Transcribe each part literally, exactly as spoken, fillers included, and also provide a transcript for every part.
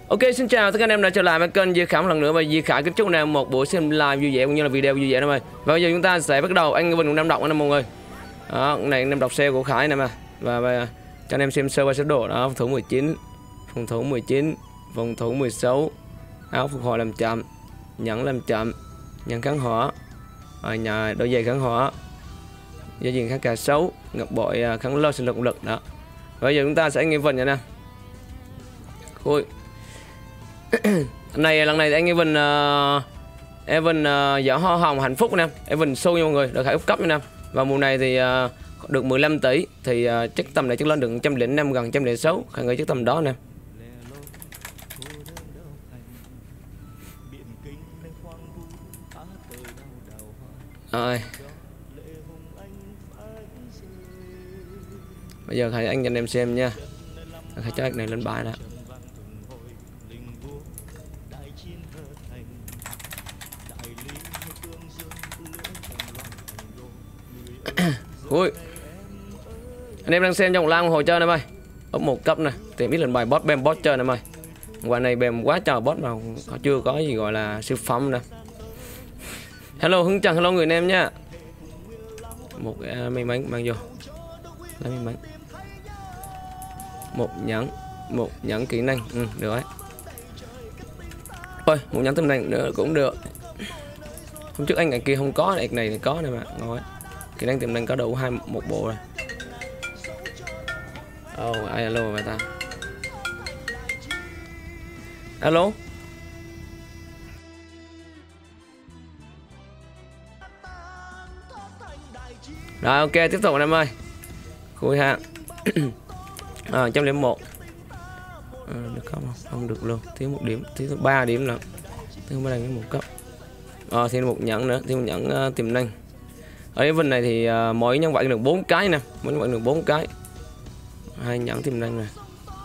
Ok, xin chào tất cả anh em đã trở lại với kênh Duy Khải một lần nữa, và Duy Khải kính chúc anh em một buổi xem live vui vẻ cũng như là video vui vẻ em ơi. Và bây giờ chúng ta sẽ bắt đầu. Anh Vinh cũng đang đọc anh em mọi người. Đó, này anh em đọc xe của Khải này mà. Và, và cho anh em xem sơ qua số đồ đó, phòng thủ mười chín, phòng thủ mười chín, phòng thủ mười sáu, áo phục hồi làm chậm, nhẫn làm chậm, nhẫn kháng hỏa, rồi nhà đôi giày kháng hỏa, dây chuyền kháng cả sáu, ngọc bội kháng lơ sinh lực lực đó. Bây giờ chúng ta sẽ nghe Vinh nha nè. Ui. này lần này anh Evan uh, Evan uh, giỏ hoa hồng hạnh phúc nè, Evan show nha mọi người, được Khải úp cấp nha. Và mùa này thì uh, được mười lăm tỷ thì uh, chắc tầm này chắc lên được một trăm lẻ năm gần một trăm lẻ sáu, Khải nghĩ chắc tầm đó nè. Rồi. Bây giờ Khải anh cho anh em xem nha. Khải cho cái này lên bài đó. Ui. Anh em đang xem trong lan hồi chơi này ơi. Úp một cấp nè, tìm biết lần bài boss bem boss chơi này ơi. Quả này bem quá trời boss mà họ chưa có gì gọi là siêu phẩm nè. Hello Hưng Trần, hello người anh em nha. Một uh, may mắn mang vô. Lấy may mắn. Một nhẫn, một nhẫn kỹ năng, ừ, được đấy. Ôi, một nhẫn tầm năng nữa cũng được. Hôm trước anh ngày kia không có, này này thì có này mà, ngon. Kỹ năng tiềm năng có đủ hai một bộ rồi. Oh, ai alo mà ta. Alo. Rồi ok, tiếp tục em ơi. Khui ha. À, một trăm lẻ một. À, được không? Không được luôn, thiếu một điểm, thiếu ba điểm nữa. Thiếu mới đang một cấp. À, thêm một nhẫn nữa, thêm một nhẫn uh, tiềm năng. Ở cái vinh này thì uh, mỗi nhân vật được bốn cái nè, mỗi nhân vật được bốn cái. Hai nhẫn tiềm năng này.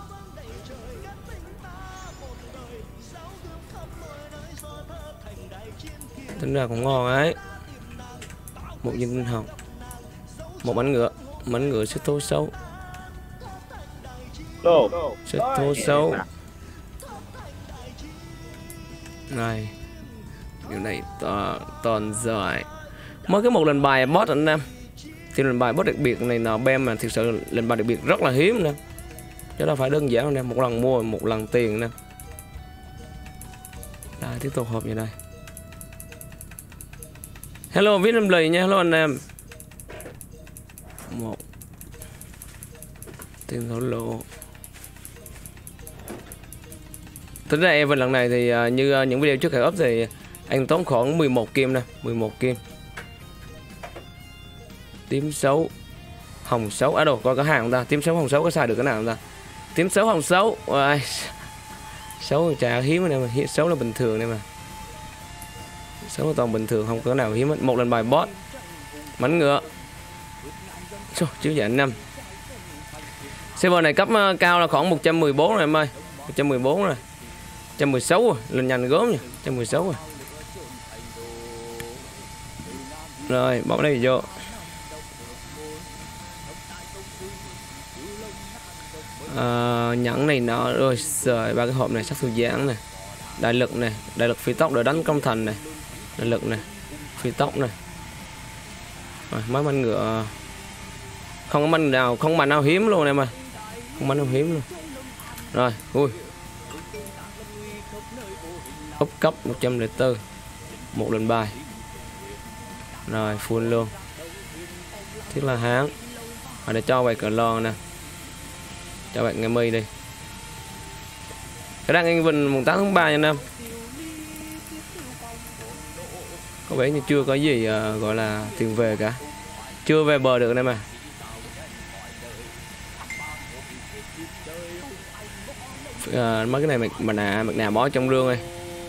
Tính ra cũng ngon ấy. Một viên tinh hồng. Một bánh ngựa, bánh ngựa sức tố xấu. Sức tố xấu. Này. Điều này to, toàn giỏi. Mới cái một lần bài boss anh em. Thì lần bài boss đặc biệt này nào bem mà thực sự lần bài đặc biệt rất là hiếm nè. Chứ đâu phải đơn giản anh em, một lần mua một lần tiền nè. Đây tiếp tục hộp như này. Hello viết em lì nha, hello anh em. Một tiền thổ lộ. Tính ra event lần này thì uh, như uh, những video trước Khải up thì anh tốn khoảng mười một kim nè, mười một kim. Tím xấu, hồng xấu, à đâu coi có hàng không ta, tím xấu hồng xấu có xài được cái nào không ta? Tím xấu hồng xấu, à, xấu chả hiếm này mà, xấu là bình thường này mà. Xấu là toàn bình thường, không có nào hiếm hết. Một lần bài boss. Mánh ngựa. Chứ dạ năm. Server này cấp uh, cao là khoảng một trăm mười bốn rồi em ơi. một trăm mười bốn rồi. một trăm mười sáu rồi, lên nhanh gớm nha, một trăm mười sáu rồi. Rồi, bỏ đây vô. À, nhẫn này nó rồi, rồi ba cái hộp này sắc thư giãn này. Đại lực này, đại lực phi tốc để đánh công thành này. Đại lực này, phi tốc này. Rồi, mấy manh ngựa. Không có manh nào, không manh nào hiếm luôn em ơi. Không manh nào hiếm luôn. Rồi, ui. Úp cấp một trăm lẻ bốn. Một lần bài. Rồi, full luôn. Thiết là hán. Rồi để cho bài cờ lon nè. Cho bạn nghe mi đi. Cái đang anh Vinh mùng tám tháng ba nha anh em. Có vẻ như chưa có gì uh, gọi là tiền về cả. Chưa về bờ được anh em à. Uh, mấy cái này mình mà nà mặt nạ bỏ trong rương này.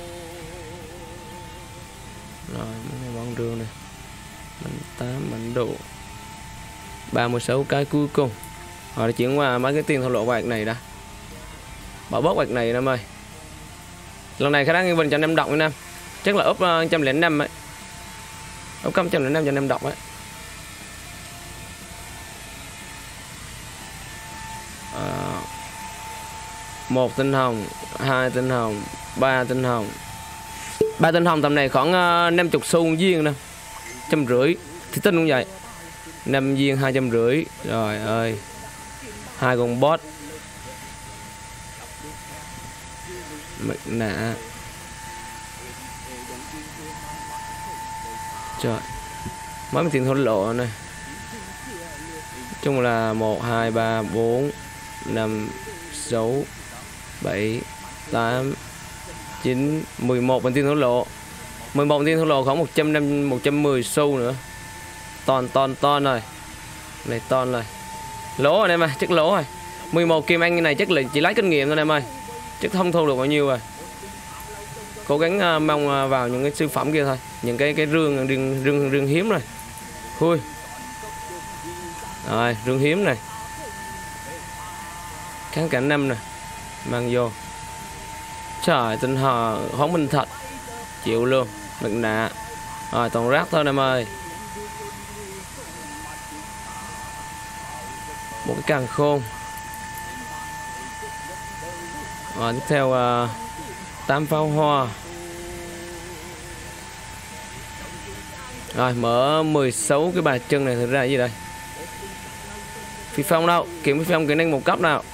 Rồi mấy này bỏ trong rương này. Bánh tám bánh độ. ba mươi sáu cái cuối cùng. Rồi để chuyển qua mấy cái tiền thổ lộ bạc này đã. Bỏ bớt bạc này em ơi. Lần này khả năng Vinh cho anh em đọc nha. Chắc là úp uh, một trăm lẻ năm ấy. Úp cấp một trăm lẻ năm cho anh em đọc ấy. À, một tinh hồng, hai tinh hồng, ba tinh hồng. Ba tinh hồng tầm này khoảng uh, năm mươi xu viên nè, trăm rưỡi. Thì tinh cũng vậy, năm viên hai trăm rưỡi. Rồi ơi, hai con boss mặt nạ. Trời, mấy tiền thổ lộ này. Chung là một, hai, ba, bốn, năm, sáu, bảy, tám, chín, mười một bằng tiền thổ lộ. mười một tiền thổ lộ khoảng một trăm năm, một trăm mười xu nữa. Ton ton ton rồi. Này ton rồi. Lỗ rồi em ơi, chắc lỗ rồi. mười một kim anh này chắc là chỉ lấy kinh nghiệm thôi em ơi. Chắc không thu được bao nhiêu rồi. Cố gắng uh, mong uh, vào những cái siêu phẩm kia thôi, những cái cái rương rương rương, rương hiếm rồi. Khui. Rồi, rương hiếm này. Kháng cảnh năm này. Mang vô. Trời, tinh hò hóng minh thật. Chịu luôn, mặt nạ. Rồi, toàn rác thôi em ơi. Một cái càng khôn. Rồi, tiếp theo uh, tám pháo hoa. Rồi, mở mười sáu cái bàn chân này. Thực ra là gì đây? Phi phong đâu? Kiếm phi phong kỹ năng một cấp nào.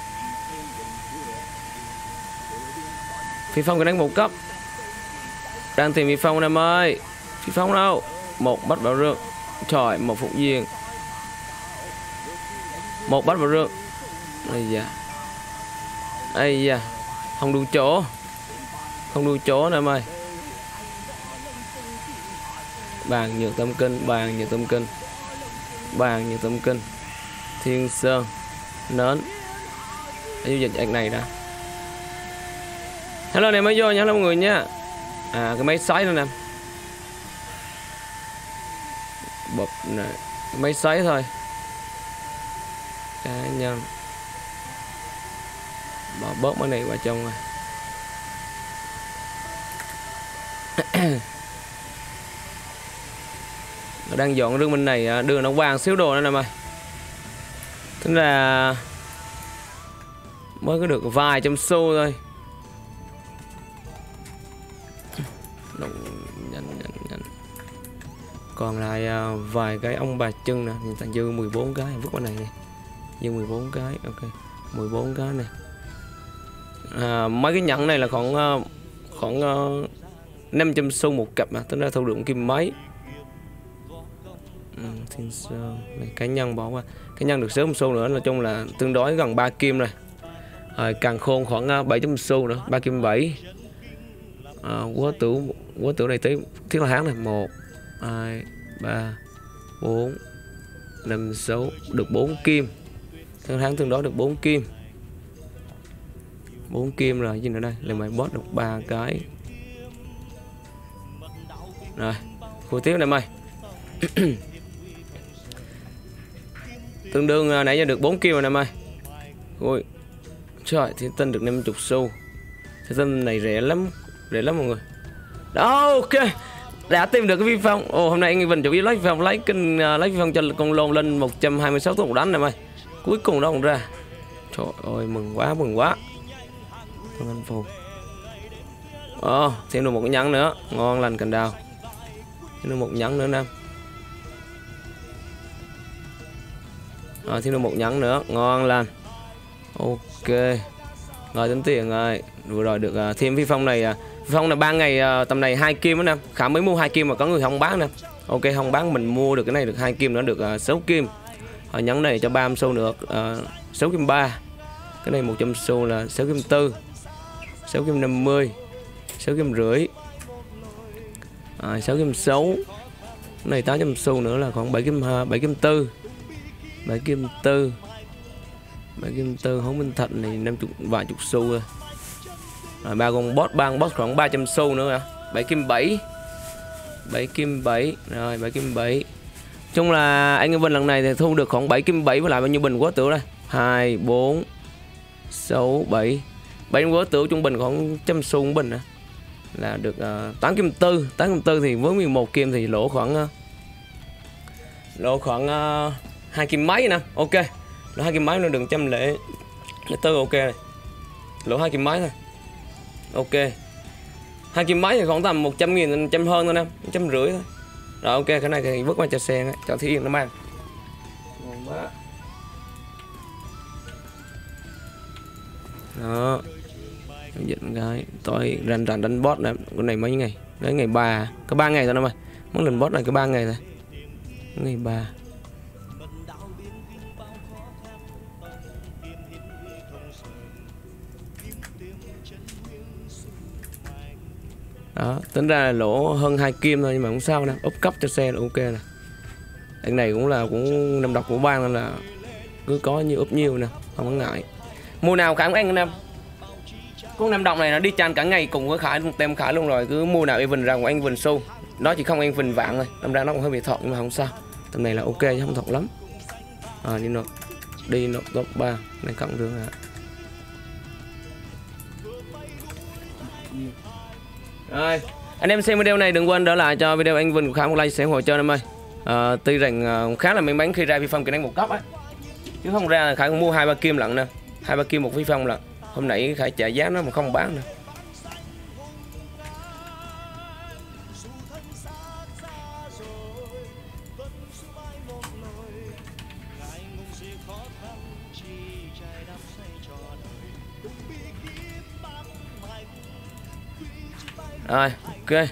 Phi phong kỹ năng một cấp. Đang tìm phi phong em ơi. Phi phong đâu? Một bắt bảo rương. Trời, một phục viên. Một bắt vào rương. Ây da. Ây da. Không đủ chỗ. Không đủ chỗ nè em ơi. Bàn nhược tâm kinh. Bàn nhược tâm kinh. Bàn nhược tâm kinh. Thiên sơn. Nến. Giao dịch ảnh này đã. Hello này mới vô nha mọi người nha. À cái máy sấy nữa nè. Bập này. Cái máy sấy thôi. Cá nhân. Bỏ bớt cái này vào trong rồi. Đang dọn rương bên này, đưa nó vàng xíu đồ nữa nè mày. Tính ra mới có được vài trăm xu thôi. Nhanh, nhanh, nhanh. Còn lại vài cái ông bà chân nè. Nhìn ta dư mười bốn cái, vứt cái này nè. Dư mười bốn cái, ok. mười bốn cái này. À, mấy cái nhẫn này là khoảng khoảng uh, năm trăm xu một cặp mà, tính ra thu được kim mấy. Ừ, thiên sơn này, cá nhân bỏ qua. Cá nhân được sớm một xu nữa, nói chung là tương đối gần ba kim rồi. Rồi càng khôn khoảng bảy trăm xu nữa, ba kim bảy. À, quá tử quá tử này tới thiết là hán này, một hai ba bốn năm sáu, được bốn kim. Thiết hán tương đối được bốn kim. bốn kim rồi, gì nữa đây? Là mày boss được ba cái. Rồi, khu tiếp này mày. Tương đương nãy giờ được bốn kim rồi nè mày. Ui. Trời, thiên tinh được năm mươi xu. Thiên tinh này rẻ lắm, rẻ lắm mọi người. Đó, ok. Đã tìm được cái vi phong. Ồ, hôm nay anh Vinh chủ yếu lấy vi phong, lấy kinh lấy vi phong cho con lôn lên một trăm hai mươi sáu tuổi đánh này mày. Cuối cùng nó còn ra. Trời ơi, mừng quá, mừng quá. Con anh phù. Ồ, thêm được một cái nhẫn nữa, ngon lành cành đào. Thêm được một nhẫn nữa nè. Rồi, thêm được một nhẫn nữa, ngon lành. Ok. Rồi tính tiền rồi. Vừa rồi được uh, thêm phi phong này. Uh, phi phong là ba ngày uh, tầm này hai kim đó nè. Khả mới mua hai kim mà có người không bán nè. Ok, không bán mình mua được cái này được hai kim nữa, được uh, sáu kim. Rồi nhẫn này cho ba mươi xu nữa, uh, sáu kim ba. Cái này một trăm xu là sáu kim tư. sáu kim năm mươi. sáu kim rưỡi. À, sáu kim sáu. Cái này tám trăm xu nữa là khoảng bảy kim bảy kim tư. bảy kim tư. bảy kim tư hống minh thạch này năm mươi vài chục xu rồi. Rồi ba con boss, ba con boss khoảng ba trăm xu nữa hả? bảy kim bảy. bảy kim bảy. Rồi bảy kim bảy. Chung là anh Vinh lần này thì thu được khoảng bảy kim bảy với lại bao nhiêu bình quá tử đây? hai bốn sáu bảy. bảy quá tử trung bình khoảng trăm xu bình nè. Là được uh, tám kim tư. tám kim tư thì với mười một kim thì lỗ khoảng uh, lỗ khoảng uh, hai kim mấy nè. Ok. Lỗ hai kim mấy nó đừng trăm lệ. Tư ok này. Lỗ hai kim mấy thôi. Ok. Hai kim mấy thì khoảng tầm một trăm nghìn, trăm hơn thôi em, trăm rưỡi thôi. Rồi ok, cái này thì vứt qua cho xe ấy, cho Thúy Yên nó mang. Ngon quá. Đó. Dịch cái tôi rành rành đánh boss này, cái này mấy ngày? Đấy ngày ba, có ba ngày thôi em ơi. Muốn lần boss này có ba ngày thôi. Ngày ba. Đó, tính ra là lỗ hơn hai kim thôi nhưng mà không sao nè, úp cấp cho xe là ok nè. Anh này cũng là cũng năm độc của bang nên là cứ có như úp nhiều nè, không có ngại. Mùa nào Khải cũng anh em. Con năm độc này nó đi chan cả ngày cùng với Khải tem Khải luôn rồi, cứ mua nào even ra của anh Vinh Xu. Nó chỉ không anh Vinh vạn thôi, năm ra nó cũng hơi bị thọt nhưng mà không sao. Tầm này là ok chứ không thọt lắm. À, đi nộp đi nộp top ba này cộng được hả? Rồi, anh em xem video này đừng quên đỡ lại cho video anh Vinh của Khải một like sẽ ủng hộ cho em ơi. À, tuy rằng uh, khá là may mắn khi ra phi phong kỹ năng một cấp á, chứ không ra là Khải cũng mua hai ba kim lận nè, hai ba kim một phi phong lận. Hôm nãy Khải trả giá nó mà không bán nè. Rồi, ok.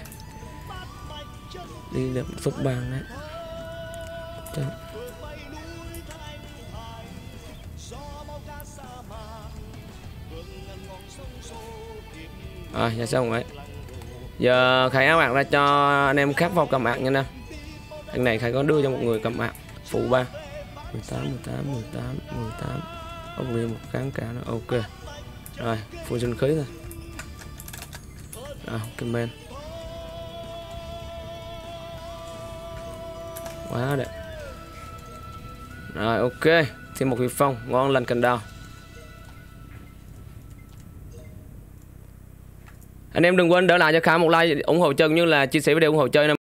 Đi được phút bàn đấy. Chắc. Rồi, giờ xong rồi. Giờ Khải áo ạc ra cho anh em khác vào cầm ạc nha nè. Anh này Khải có đưa cho một người cầm ạc phụ ba. mười tám, mười tám, mười tám, mười tám. Ốc đi một kháng cả nó ok. Rồi, full sinh khí thôi. Rồi, comment. Quá đẹp. Rồi ok, thêm một phi phong ngon lành cành đào. Anh em đừng quên đỡ lại cho Khải một like ủng hộ chơi như là chia sẻ video ủng hộ chơi.